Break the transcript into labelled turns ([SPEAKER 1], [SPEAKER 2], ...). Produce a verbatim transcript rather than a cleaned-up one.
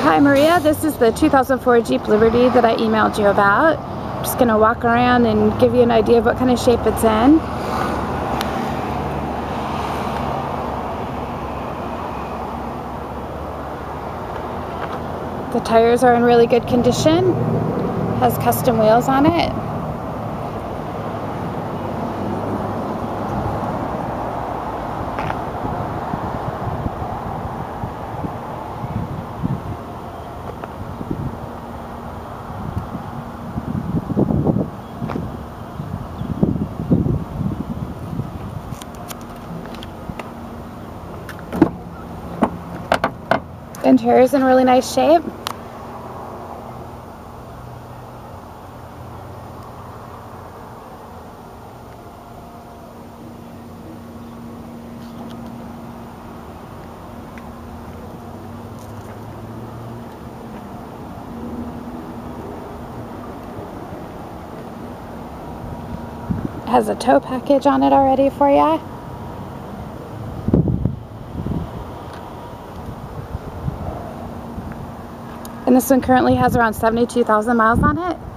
[SPEAKER 1] Hi Maria, this is the two thousand four Jeep Liberty that I emailed you about. I'm just going to walk around and give you an idea of what kind of shape it's in. The tires are in really good condition. Has custom wheels on it. The interior is in really nice shape. It has a tow package on it already for you. And this one currently has around seventy-two thousand miles on it.